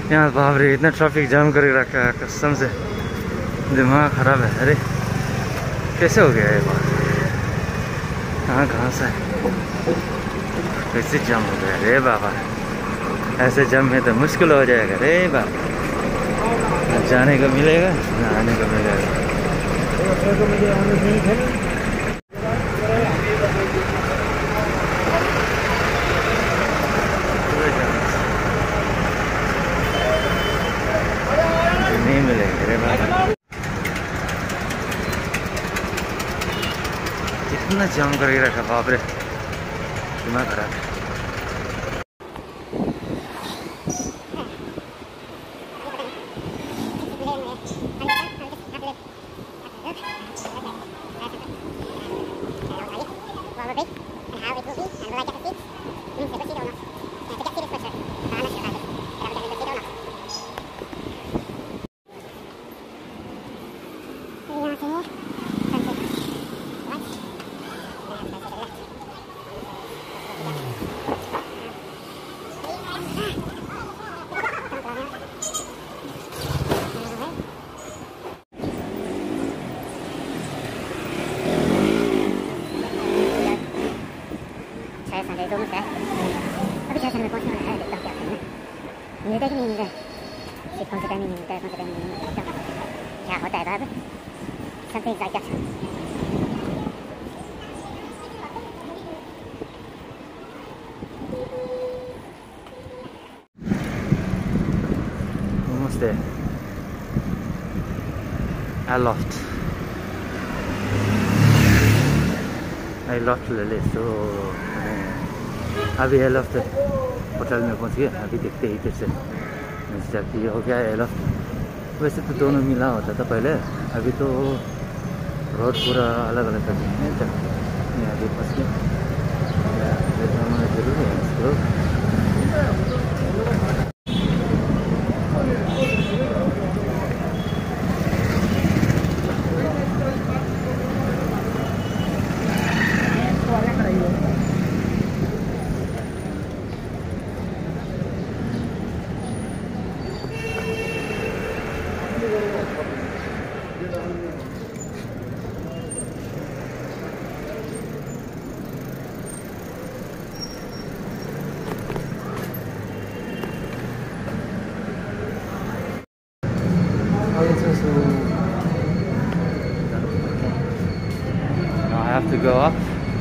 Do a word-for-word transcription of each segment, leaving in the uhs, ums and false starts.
यहाँ बाप रे इतना ट्रैफिक जाम कर रखा है, कसम से दिमाग खराब है। अरे कैसे हो गया ये बात? कहाँ कहाँ से कैसे जाम हो गया? अरे बाबा ऐसे जाम में तो मुश्किल हो जाएगा। अरे बाबा ना जाने को मिलेगा ना आने को मिलेगा। नहीं मिलेगा। अरे बाबा कितना जाम करके रखा, बाप रे दिमाग खराब है। अभी छह में पहुंचने वाला है, देखता हूँ क्या करना है। मिलता कि नहीं मिलता है, कौन सा टाइमिंग मिलता है, कौन सा टाइमिंग नहीं मिलता, क्या होता है बाब something like that. Almost there. I lost. I lost the list, so अभी एल ऑफ होटल में पहुंच गया। अभी देखते ही फिर से जाके ये हो गया एल ऑफ। वैसे तो दोनों मिला होता था पहले, अभी तो रोड पूरा अलग अलग कर दिया है। अभी फंस गया, जरूरी है इसको। Now I have to go up.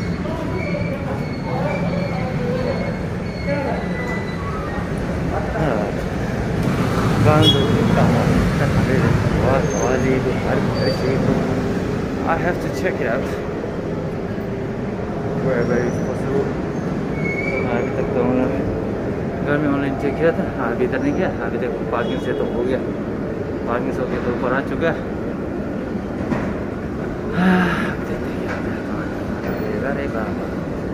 I have to check it out wherever it's possible. अभी तक तो घर में ऑनलाइन चेक किया था, अभी इधर नहीं किया। अभी तक पार्किंग से तो हो गया, पार्किंग से होके तो ऊपर आ चुका है। अरे बाबा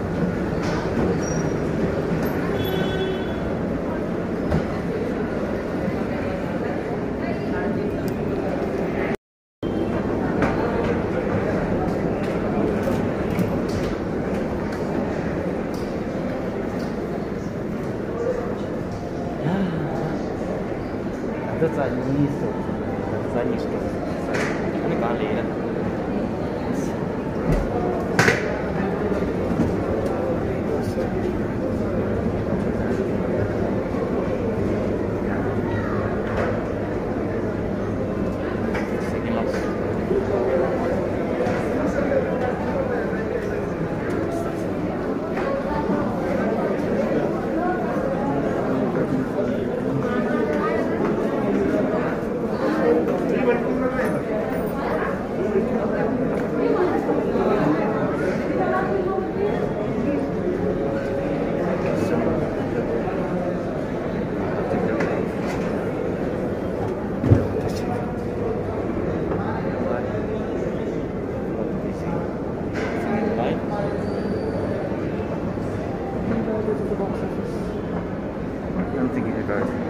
这在你手，在你手，你干累了。I'm thinking about it.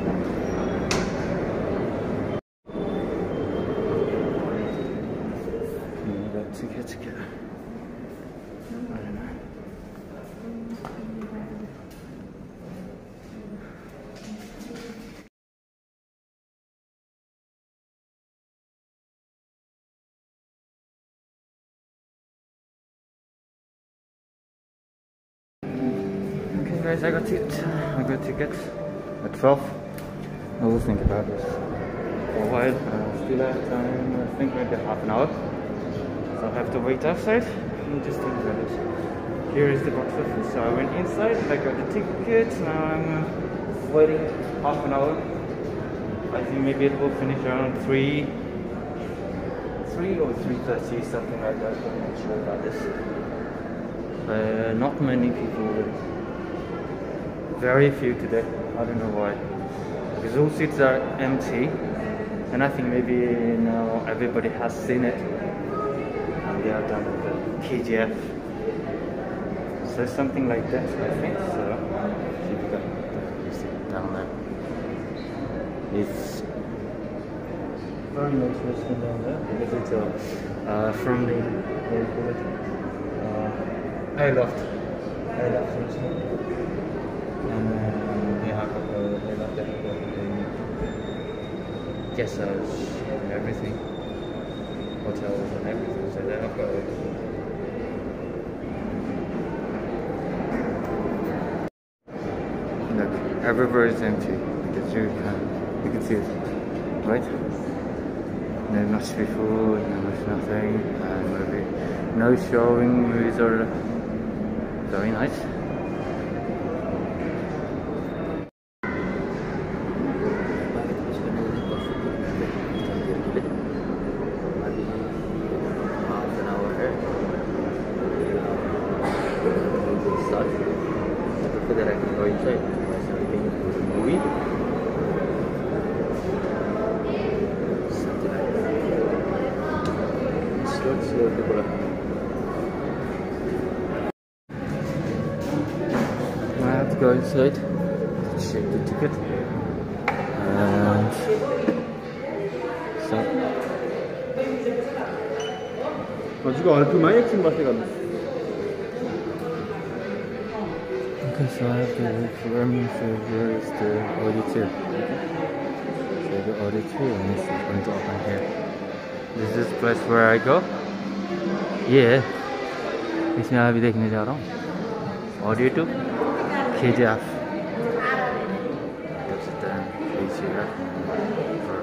To get together. I don't know. guys, I got ticket. I got ticket at twelve. I will think about this for a while. Uh, still have time, I think maybe half an hour. So I have to wait outside and just think about it. Here is the box office. So I went inside, I got the ticket. Now I'm waiting half an hour. I think maybe it will finish around three, three or three thirty, something like that. I'm not sure about this. Uh, not many people. Very few today. I don't know why. Because all seats are empty, and I think maybe now everybody has seen it. And they are done with the K G F. So something like that, I think. So you got the seat down there. It's very nice restaurant down there because it's uh, uh, from the what do you call it? Uh, I loved, I loved restaurant. And uh, yeah, I love that guest house and everything, hotels and everything. So they have got everything. Look, everywhere is empty because you can, you can see it, right? No much people, no much nothing, and maybe no showing movies are very nice. That I can go inside something for the movie. Something like that. Slow, slow, people. I have to go inside to check the ticket. And so. 지금 얼마나 액션 맛이 갔네. Okay, so I have to look for Roman, so where is the auditor? So the auditorium is going to open here. This is the place where I go? Yeah. इसमें अभी देखने जा रहा हूँ Audio to K G F. That's the place here for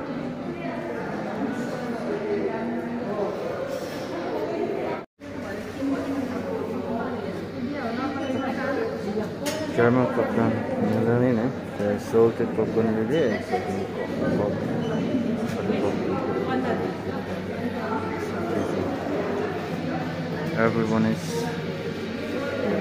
German popcorn. The salted popcorn with it. Everyone is here.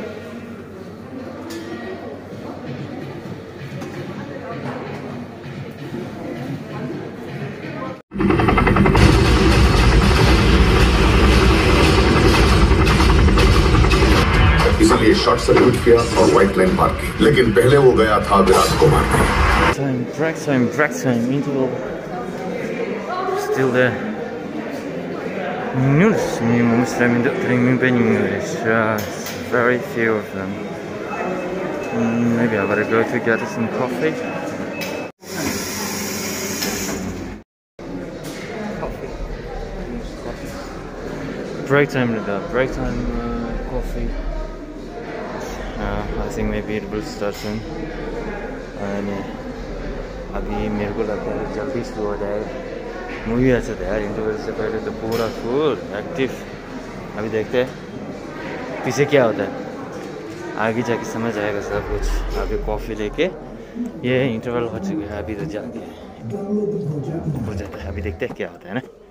इसलिए short circuit किया और white line पार की, लेकिन पहले वो गया था विराट को मारने. Time, break time, break time, interval. Still there. News, Muslim in the English. Very few of them. Maybe I better go to get some coffee. Coffee. Break time, break time, uh, coffee. Uh, I think maybe it will start soon. And अभी मेरे को लगता है जल्दी शुरू हो जाएगा. Movie अच्छा था यार. इंटरवल से पहले तो पूरा फुल एक्टिव. अभी देखते हैं पीछे क्या होता है. आगे जाके समझ आएगा सब कुछ. अभी कॉफ़ी लेके ये इंटरवल हो चुका है. अभी तो जाके हो जाता है. अभी देखते हैं क्या होता है ना.